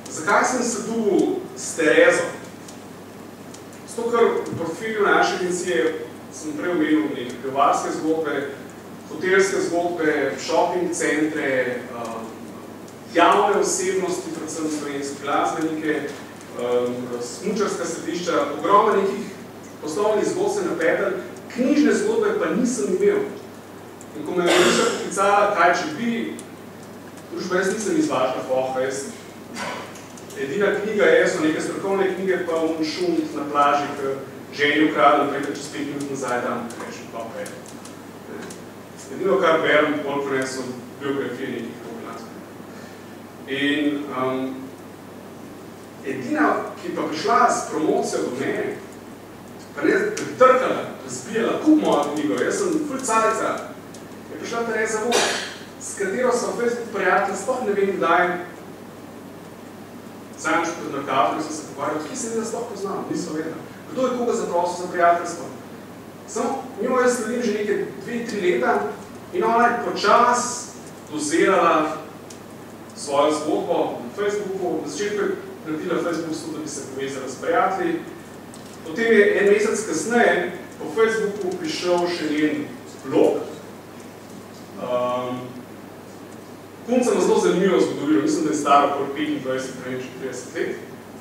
Zakaj sem se tu s Terezo? Zato, ker v portfelju naše agencije sem prej omenil neke pivovarske zgodbe, hotelske zgodbe, shopping centre, javne osebnosti, predvsem slovenske glasbenike, smučarska središča, ogromno nekih poslovnih zgodb se napetel, knjižne zgodbe pa nisem imel. In ko me je Miša poklicala, kaj če bi, družba, jaz nisem iz vašega foha, edina knjiga so neke strokovne knjige, pa on šumt na plaži, ki ženi ukradem, prejte čez 5 minut nazaj, dan rečem, pa prej. Edino, kar berem, bolj prenesel biografije nekih glasbenikov. In edina, ki pa prišla s promocijo do mene, pa ne pritrkala, razbijala kup mojo knjigo, jaz sem ful carica, je prišla Tereza Vod, s katero sem Facebook prijatelj, sploh ne vem kdaj, zajemč pred nakavljem sem se pogovarjal, ki se ne sploh poznam, niso vedela. Kdo je koga zaprosil za prijateljstvo? Samo njo jaz sledim že neke 2-3 leta in ona je počas dozirala svojo zgodbo na Facebooku. Na začetku je naredila Facebook sto, da bi se povezala s prijatelji. Potem je en mesec kasneje po Facebooku prišel še njen blog. Punca ima zelo zanimivo zgodovino, mislim, da je stara okoli 25-30 let.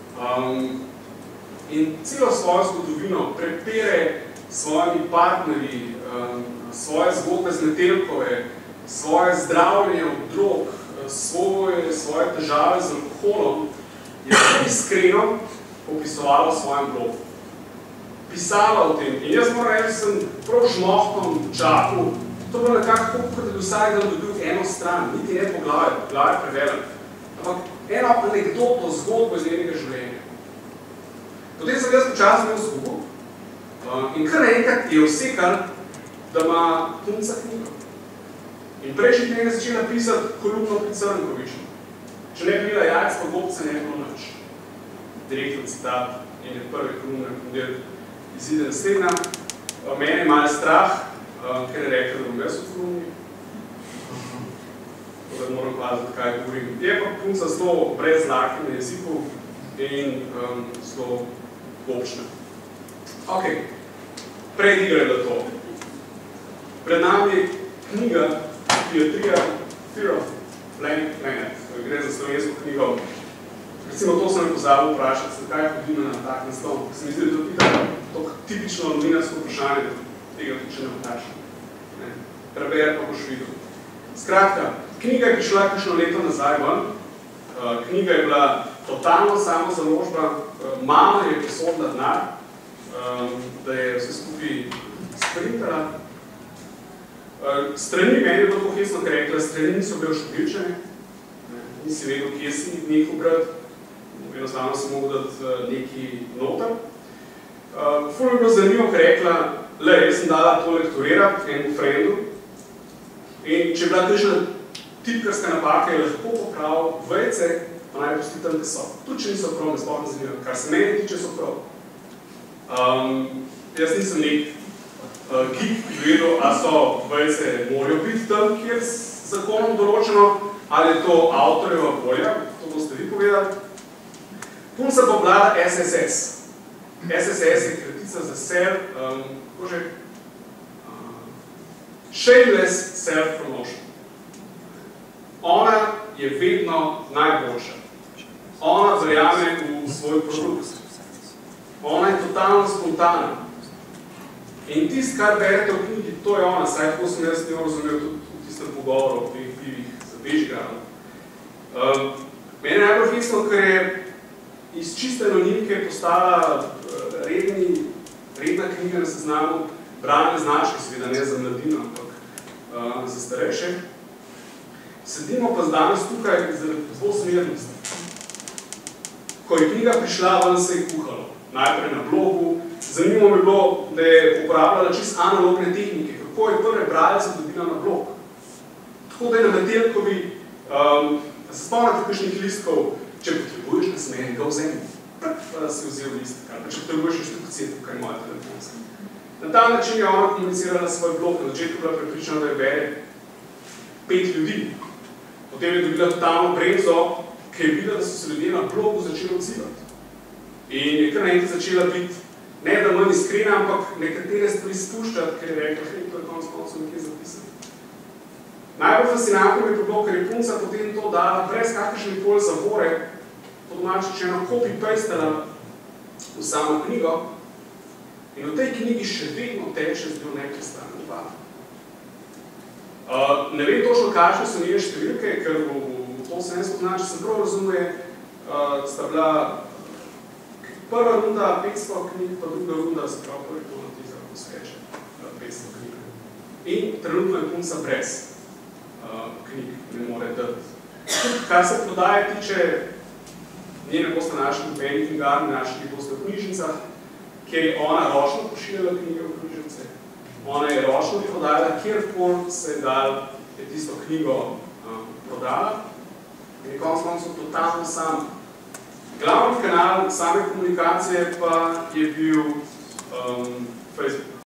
In celo svojo zgodovino prepere s svojimi partnerji, svoje zgodbe z Metelkove, svoje zdravljenje od drog, svoje težave z alkoholom, je iskreno opisovala v svojem blogu. Pisala o tem. In jaz moram reči, sem prav žmohtom čakal. To bilo nekako, kot da bi vsaj dan dobil eno stran, niti ne poglavje prevelik. Ampak eno anekdotno zgodbo iz njenega življenja. Potem sem jaz počasno imel zgubo in kar naenkrat je vsekal, da ima punca knjigo. In prejšnji teden je začela pisati kolumno pri Crnkoviču. Če ne bi bila jajc, pa gobce ne bi bilo nič. Direktno citat in je prvi kolumne model izide naslednja. Mene je malo strah, ker je rekel, da bom jaz v kolumni. Tako da moram paziti, kaj govorim. Je pa punca zelo brez lake na jeziku in zelo gobčna. Ok, predigre da to. Pred nami je knjiga, ki je Fear of Blank Planet. Gre za slovensko knjigo. Recimo, to sem me pozabil vprašati, zakaj je hodina na tak naslov. Se mi zdi, da je to tipično novinarsko vprašanje, da tega tudi še ne vprašam. Preber pa boš videl. Skratka, knjiga je prišla kakšno leto nazaj ven. Knjiga je bila totalno samozaložba. Mama je posodila denar, da je vse skupaj sprintala. Strani meni je bilo tako hecno, ker rekla, strani niso bile številčene. Nisi vedel, kje si nekaj brati. Enostavno sem mogel dati nekaj noter. Ful je bilo zanimivo, ker rekla, jaz sem dala to lektorirati enemu frendu in če je bila kakšna tipkarska napaka, je lahko popravil vejce, pa naj pusti tam, da so. Tudi če niso prav, me sploh ne zanimivo. Kar se meni tiče, so prav. Jaz nisem nek geek, ki vedel, a so vejce morajo biti tam, kjer s zakonom določeno, ali je to avtorjeva volja, to boste vi povedali. Punca pa obvlada SSS. SSS je kratica za Shameless Self-Promotion. Ona je vedno najboljša. Ona verjame v svoj produkt. Ona je totalno spontana. In tisto, kar berete v knjigi, to je ona, saj tako sem jaz njo razumel tudi v tistem pogovoru o teh pivih za Bežigradom. Meni je najbolj hecno, ker je iz čiste anonimke postala redna knjiga na seznamu brane značke, seveda ne za mladino, ampak za starejše. Sedimo pa danes tukaj zaradi dvosmernosti. Ko je knjiga prišla, ven se je kuhalo. Najprej na blogu. Zanimivo mi je bilo, da je uporabljala čisto analogne tehnike, kako je prve bralce dobila na blog. Tako da je na Metelkovi, da se spomnite kakšnih listkov, če potrebuješ nasmeje, ga vzemi. Pa da si vzel listek, ali pa če potrebuješ inštrukcije, tukaj je moja telefonska. Na ta način je ona komunicirala svoj blog. Na začetku bila prepričana, da je bere 5 ljudi. Potem je dobila totalno bremzo, ker je videla, da so se ljudje na blogu začeli odzivati. In je kar naenkrat začela biti, ne da manj iskrena, ampak nekatere stvari spuščati, ker je rekla, hej, to je konec koncev nekje zapisano. Najbolj fascinantno mi je bilo, ker je punca potem to dala brez kakršnekoli zavore, po domače rečeno copy-pastala v samo knjigo in v tej knjigi še vedno teče z njo neprestano obava. Ne vem točno, kakšne so njene številke, ker v to se ne spoznam, če sem prav razumel, sta bila prva runda 500 knjig, pa druga runda, se prav prvi to natizal, ko sveče 500 knjig. In trenutno je punca brez knjig, ne more dati. Kar se prodaje tiče, nje ne boste našli v meni knjigarni, našli boste v knjižnicah, kjer je ona ročno pošiljala knjige v knjižnice. Ona je ročno prodajala, kjerkoli se je dal, je tisto knjigo prodala. In je konec koncev totalno sam. Glavni kanal same komunikacije pa je bil Facebook.